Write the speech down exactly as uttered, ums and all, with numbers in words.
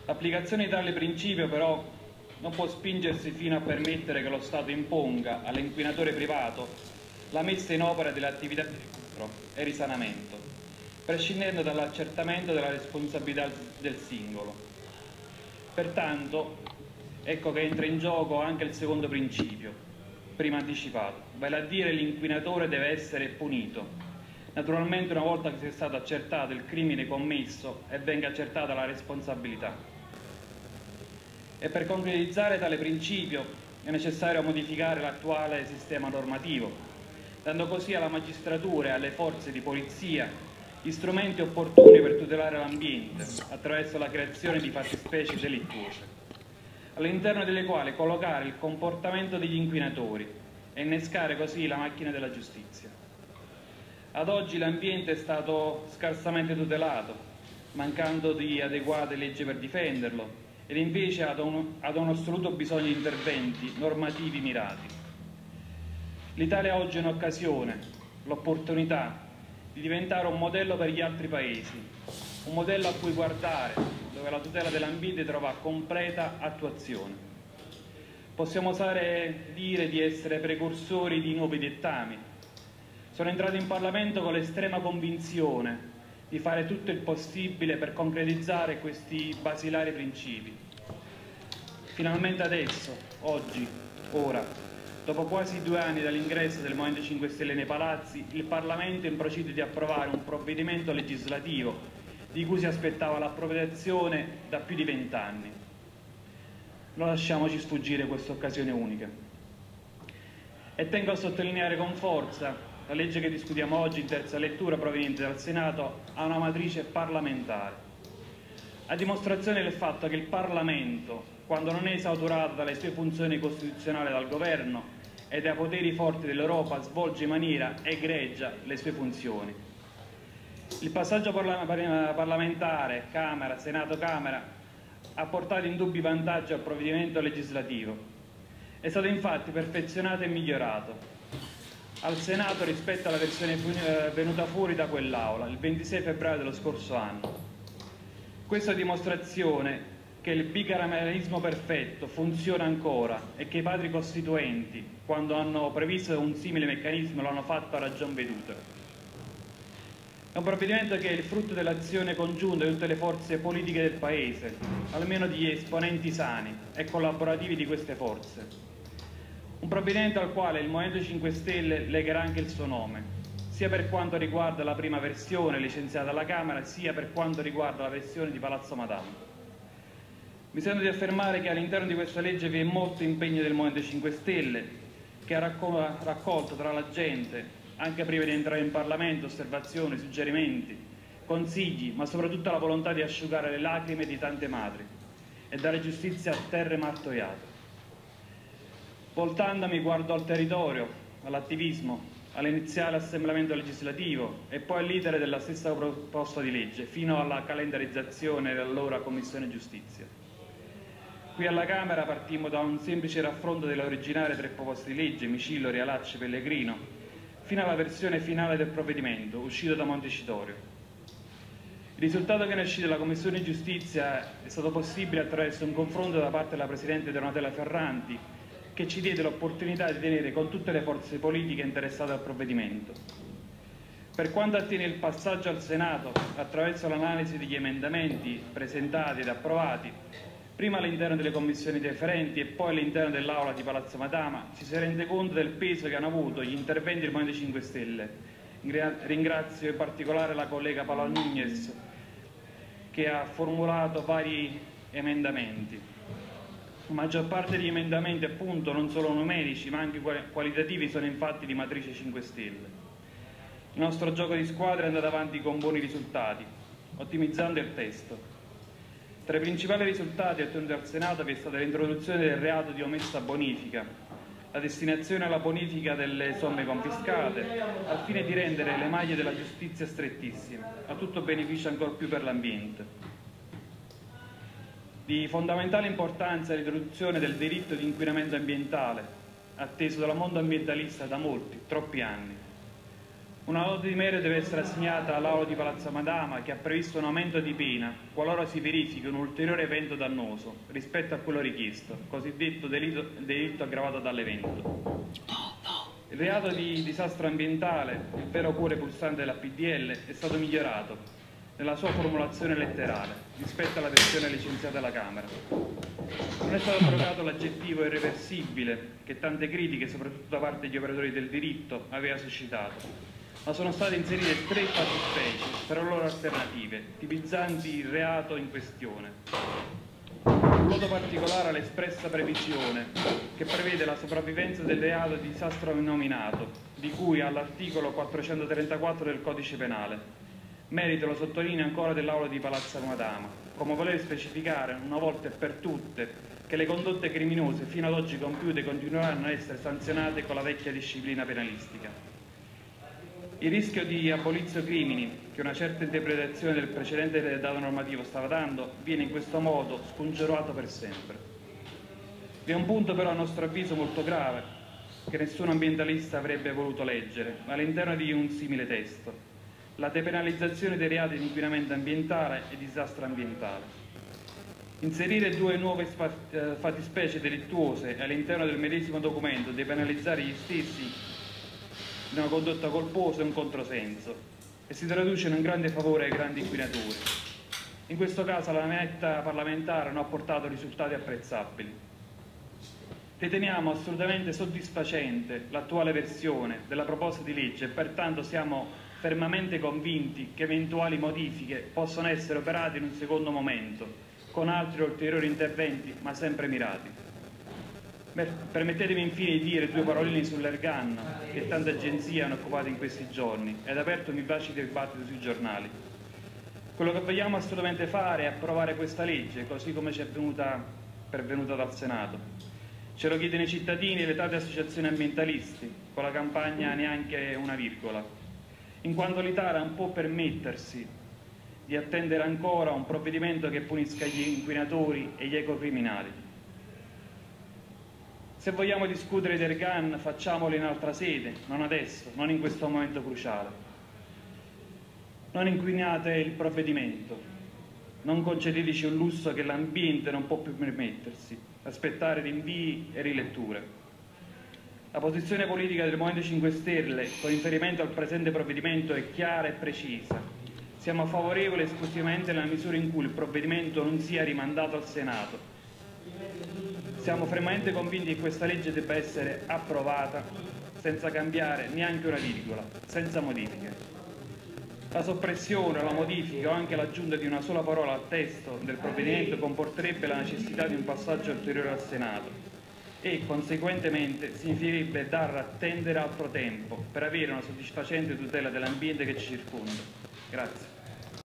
L'applicazione di tale principio però non può spingersi fino a permettere che lo Stato imponga all'inquinatore privato la messa in opera delle attività di recupero e risanamento, prescindendo dall'accertamento della responsabilità del singolo. Pertanto, ecco che entra in gioco anche il secondo principio, prima anticipato, vale a dire l'inquinatore deve essere punito, naturalmente una volta che sia stato accertato il crimine commesso e venga accertata la responsabilità. E per concretizzare tale principio è necessario modificare l'attuale sistema normativo, dando così alla magistratura e alle forze di polizia gli strumenti opportuni per tutelare l'ambiente attraverso la creazione di fattispecie delittuose, all'interno delle quali collocare il comportamento degli inquinatori e innescare così la macchina della giustizia. Ad oggi l'ambiente è stato scarsamente tutelato, mancando di adeguate leggi per difenderlo, ed invece ha un, un assoluto bisogno di interventi normativi mirati. L'Italia oggi è un'occasione, l'opportunità di diventare un modello per gli altri paesi, un modello a cui guardare, dove la tutela dell'ambiente trova completa attuazione. Possiamo osare dire di essere precursori di nuovi dettami. Sono entrato in Parlamento con l'estrema convinzione di fare tutto il possibile per concretizzare questi basilari principi. Finalmente adesso, oggi, ora, dopo quasi due anni dall'ingresso del Movimento cinque Stelle nei palazzi, il Parlamento è in procinto di approvare un provvedimento legislativo di cui si aspettava l'approvazione da più di vent'anni. Non lasciamoci sfuggire questa occasione unica. E tengo a sottolineare con forza: la legge che discutiamo oggi in terza lettura proveniente dal Senato ha una matrice parlamentare, a dimostrazione del fatto che il Parlamento, quando non è esautorato dalle sue funzioni costituzionali dal Governo e dai poteri forti dell'Europa, svolge in maniera egregia le sue funzioni. Il passaggio parlamentare Camera, Senato-Camera ha portato indubbi vantaggi al provvedimento legislativo. È stato infatti perfezionato e migliorato al Senato rispetto alla versione venuta fuori da quell'Aula il ventisei febbraio dello scorso anno. Questa dimostrazione che il bicameralismo perfetto funziona ancora e che i padri costituenti, quando hanno previsto un simile meccanismo, lo hanno fatto a ragion veduta. È un provvedimento che è il frutto dell'azione congiunta di tutte le forze politiche del Paese, almeno di esponenti sani e collaborativi di queste forze. Un provvedimento al quale il Movimento cinque Stelle legherà anche il suo nome, sia per quanto riguarda la prima versione licenziata alla Camera, sia per quanto riguarda la versione di Palazzo Madama. Mi sento di affermare che all'interno di questa legge vi è molto impegno del Movimento cinque Stelle, che ha raccolto tra la gente, anche prima di entrare in Parlamento, osservazioni, suggerimenti, consigli, ma soprattutto la volontà di asciugare le lacrime di tante madri e dare giustizia a terre martoriate. Voltandomi guardo al territorio, all'attivismo, all'iniziale assemblamento legislativo e poi all'iter della stessa proposta di legge, fino alla calendarizzazione dell'allora Commissione Giustizia. Qui alla Camera partimmo da un semplice raffronto delle originarie tre proposte di legge, Micillo, Realacci, Pellegrino, fino alla versione finale del provvedimento, uscito da Montecitorio. Il risultato che ne è uscito dalla Commissione Giustizia è stato possibile attraverso un confronto da parte della Presidente Donatella Ferranti, che ci diede l'opportunità di tenere con tutte le forze politiche interessate al provvedimento. Per quanto attiene il passaggio al Senato, attraverso l'analisi degli emendamenti presentati ed approvati, prima all'interno delle commissioni deferenti e poi all'interno dell'Aula di Palazzo Madama, ci si rende conto del peso che hanno avuto gli interventi del Movimento cinque Stelle. Ringrazio in particolare la collega Paola Nugnes, che ha formulato vari emendamenti. La maggior parte degli emendamenti, appunto, non solo numerici ma anche qualitativi, sono infatti di matrice cinque Stelle. Il nostro gioco di squadra è andato avanti con buoni risultati, ottimizzando il testo. Tra i principali risultati ottenuti al Senato vi è stata l'introduzione del reato di omessa bonifica, la destinazione alla bonifica delle somme confiscate, al fine di rendere le maglie della giustizia strettissime, a tutto beneficio ancor più per l'ambiente. Di fondamentale importanza è l'introduzione del diritto di inquinamento ambientale, atteso dal mondo ambientalista da molti, troppi anni. Una lode di merito deve essere assegnata all'Aula di Palazzo Madama, che ha previsto un aumento di pena qualora si verifichi un ulteriore evento dannoso rispetto a quello richiesto, cosiddetto delitto, delitto aggravato dall'evento. Il reato di disastro ambientale, il vero cuore pulsante della P D L, è stato migliorato nella sua formulazione letterale rispetto alla versione licenziata alla Camera. Non è stato abrogato l'aggettivo irreversibile che tante critiche, soprattutto da parte degli operatori del diritto, aveva suscitato, ma sono state inserite tre fattispecie per loro alternative, tipizzanti il reato in questione. In modo particolare l'espressa previsione che prevede la sopravvivenza del reato di disastro nominato, di cui all'articolo quattrocentotrentaquattro del Codice Penale. Merito, lo sottolineo ancora, dell'Aula di Palazzo Madama, come voler specificare una volta e per tutte che le condotte criminose fino ad oggi compiute continueranno a essere sanzionate con la vecchia disciplina penalistica. Il rischio di abolizio crimini che una certa interpretazione del precedente dato normativo stava dando viene in questo modo scongiurato per sempre. Vi è un punto però a nostro avviso molto grave che nessun ambientalista avrebbe voluto leggere all'interno di un simile testo: la depenalizzazione dei reati di inquinamento ambientale e disastro ambientale. Inserire due nuove fattispecie delittuose all'interno del medesimo documento e depenalizzare gli stessi di una condotta colposa è un controsenso e si traduce in un grande favore ai grandi inquinatori. In questo caso la navetta parlamentare non ha portato risultati apprezzabili. Riteniamo assolutamente soddisfacente l'attuale versione della proposta di legge e pertanto siamo fermamente convinti che eventuali modifiche possono essere operate in un secondo momento, con altri ulteriori interventi, ma sempre mirati. Permettetemi infine di dire due paroline sull'Ergan, che tante agenzie hanno occupato in questi giorni ed ha aperto un vivace dibattito sui giornali. Quello che vogliamo assolutamente fare è approvare questa legge, così come ci è venuta, pervenuta dal Senato. Ce lo chiedono i cittadini e le tante associazioni ambientalisti, con la campagna neanche una virgola, in quanto l'Italia non può permettersi di attendere ancora un provvedimento che punisca gli inquinatori e gli ecocriminali. Se vogliamo discutere di Ergan, facciamolo in altra sede, non adesso, non in questo momento cruciale. Non inquinate il provvedimento, non concedeteci un lusso che l'ambiente non può più permettersi, aspettare rinvii e riletture. La posizione politica del Movimento cinque Stelle con riferimento al presente provvedimento è chiara e precisa. Siamo favorevoli esclusivamente nella misura in cui il provvedimento non sia rimandato al Senato. Siamo fermamente convinti che questa legge debba essere approvata senza cambiare neanche una virgola, senza modifiche. La soppressione, la modifica o anche l'aggiunta di una sola parola al testo del provvedimento comporterebbe la necessità di un passaggio ulteriore al Senato e, conseguentemente, significherebbe dar attendere altro tempo per avere una soddisfacente tutela dell'ambiente che ci circonda. Grazie.